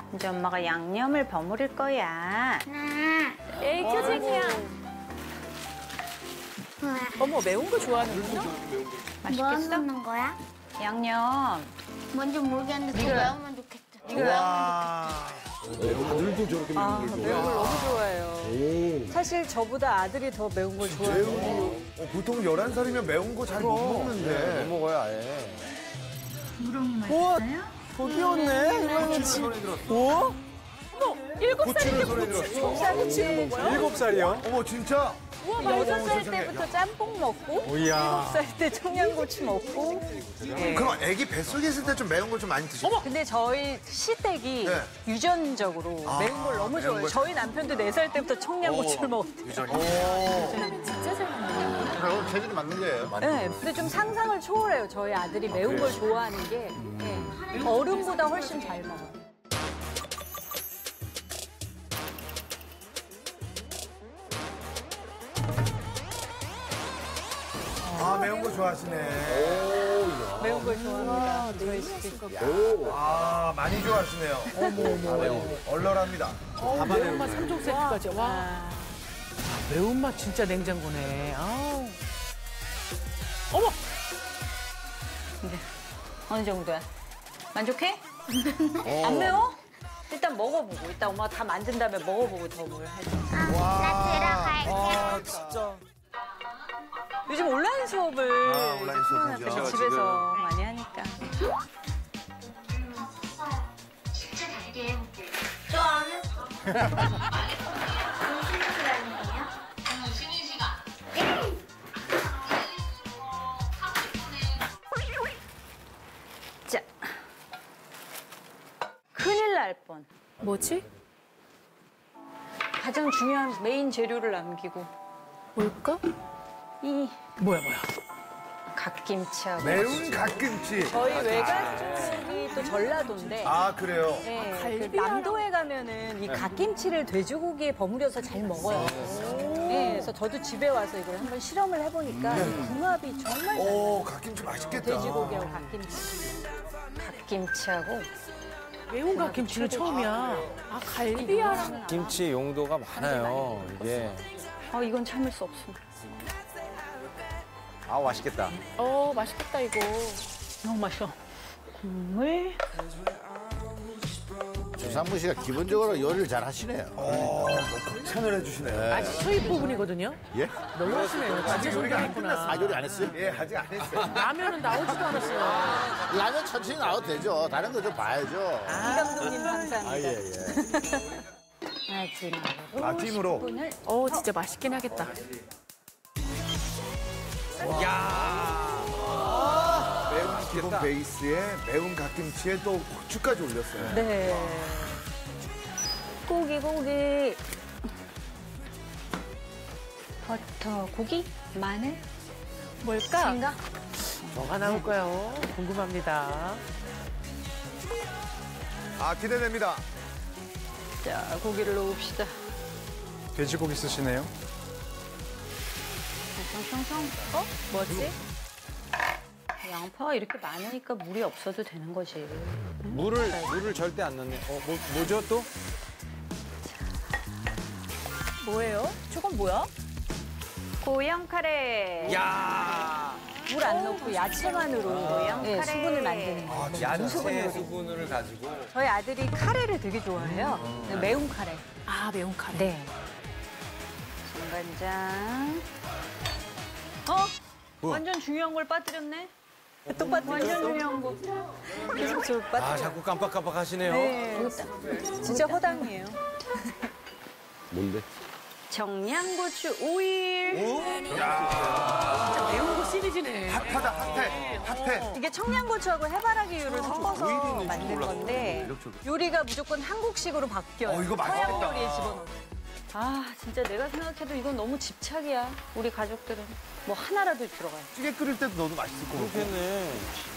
이제 엄마가 양념을 버무릴 거야. 에이, 큐쟁이야. 어머, 매운 거 좋아하는구나. 뭐 맛있겠어? 넣는 거야? 양념. 뭔지 모르겠는데 그거 매우면 좋겠다. 와. 아들도 저렇게 아, 매운 걸 매운 걸 너무 좋아해요. 오. 사실 저보다 아들이 더 매운 걸 좋아해요. 보통 11살이면 매운 거 잘 못 먹는데. 못 먹어요, 아예. 우렁이 맛있어요? 더 귀엽네. 이거는 소리 들었어. 뭐? 어머, 7살인데 소리 들었어. 고추를 먹어요? 7살이요? 어머, 진짜? 우와, 6살 때부터 짬뽕 먹고, 오야. 7살 때 청양고추 먹고. 네. 그럼 애기 뱃속에 있을 때 좀 매운 걸 좀 많이 드시죠? 근데 저희 시댁이 네. 유전적으로 매운 걸 너무 매운 좋아해요. 걸 저희 남편도 4살 때부터 청양고추를 먹었대요. 그럼 체질이 맞는 거예요. 네, 근데 좀 상상을 초월해요. 저희 아들이 매운 걸 좋아하는 게 네. 어른보다 훨씬 잘 먹어요. 아, 매운 거 좋아하시네. 매운 걸 좋아합니다. 저희 시댁. 아, 많이 좋아하시네요. 얼얼합니다. 매운맛 3종 세트까지. 와. 매운맛 진짜 냉장고네. 아우. 어느 정도야? 만족해? 안 매워? 일단 먹어보고. 이따 엄마가 다 만든 다음에 먹어보고 더 뭘 할지. 나 들어갈게. 진짜. 요즘 온라인 수업을 온라인 수업 코로나 하죠. 때문에 집에서 많이 하니까. 진짜 달게 해볼게. 저안 했어. 무슨 시간이에요? 쉬는 시간. 자. 큰일 날 뻔. 뭐지? 가장 중요한 메인 재료를 남기고. 뭘까? 이 뭐야. 갓김치하고. 매운 갓김치. 저희 외가 쪽이 또 전라도인데 아, 그래요? 네, 그 남도에 가면은 이 갓김치를 돼지고기에 버무려서 잘 먹어요. 네, 그래서 저도 집에 와서 이걸 한번 실험을 해보니까 이 궁합이 정말 잘 맞아요. 오, 갓김치 맛있겠다. 돼지고기하고 갓김치. 갓김치하고. 매운 갓김치는 처음이야. 아, 갈비야. 김치 용도가 많아요, 이게. 이건 참을 수 없어. 아, 맛있겠다. 맛있겠다, 이거. 너무 맛있어. 국물. 조상무 씨가 기본적으로 요리를 잘 하시네요. 극찬을 해주시네. 아직 초입 부분이거든요. 예? 너무 하시네요. 진짜 아직 요리가 안 성공했구나. 아, 요리 안 했어요? 예, 아직 안 했어요. 라면은 나오지도 않았어요. 라면 천천히 나와도 되죠. 다른 거 좀 봐야죠. 이 감독님 감사합니다. 아, 예, 예. 마지막으로. 아, 찜으로. 분을 진짜 맛있긴 하겠다. 매운 기본 베이스에 매운 갓김치에 또 고추까지 올렸어요. 네. 고기. 버터, 고기, 마늘, 뭘까? 생각. 뭐가 나올까요? 궁금합니다. 아, 기대됩니다. 자, 고기를 넣읍시다. 돼지고기 쓰시네요? 숑숑숑. 뭐지? 양파가 이렇게 많으니까 물이 없어도 되는 거지. 물을 절대 안 넣네. 뭐죠 또? 뭐예요? 저건 뭐야? 고양 카레. 야 물 안 넣고 야채만으로 네, 카레. 수분을 만드는 거. 야채 수분을 가지고. 저희 아들이 카레를 되게 좋아해요. 네, 매운 카레. 아, 매운 카레. 네. 간장. 완전 중요한 걸 빠뜨렸네. 똑같은 완전 중요한 거. 계속 저 빠뜨려. 아, 자꾸 깜빡깜빡 하시네요. 네. 진짜 허당이에요. 뭔데? 청양고추 오일. 매운 거 시리즈네. 핫하다, 핫해. 이게 청양고추하고 해바라기유를 섞어서 만든 건데 요리가 무조건 한국식으로 바뀌어요. 이거 맛있겠다. 서양 요리에 집어넣어. 아, 진짜 내가 생각해도 이건 너무 집착이야. 우리 가족들은. 뭐 하나라도 들어가요. 찌개 끓일 때도 넣어도 맛있을 것 같고. 그렇겠네.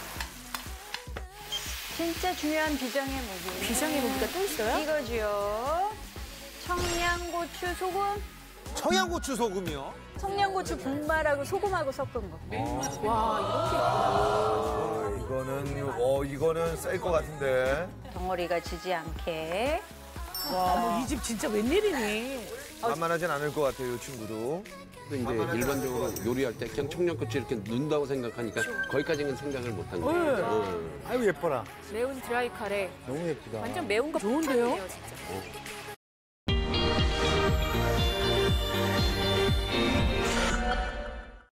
진짜 중요한 비장의 무기. 비장의 무기가 또 있어요? 이거지요. 청양고추 소금. 청양고추 소금이요? 청양고추 분말하고 소금하고 섞은 거. 와, 이런 게 있구나. 이거는 셀 것 같은데. 덩어리가 지지 않게. 어머, 이 집 진짜 웬일이니? 만만하진 않을 것 같아요, 이 친구도. 이제 일반적으로 요리할 때 그냥 청양고추 이렇게 넣는다고 생각하니까 거기까지는 생각을 못한 거예요. 아유, 예뻐라. 매운 드라이 카레. 너무 예쁘다. 완전 매운 거 좋은데요? 진짜.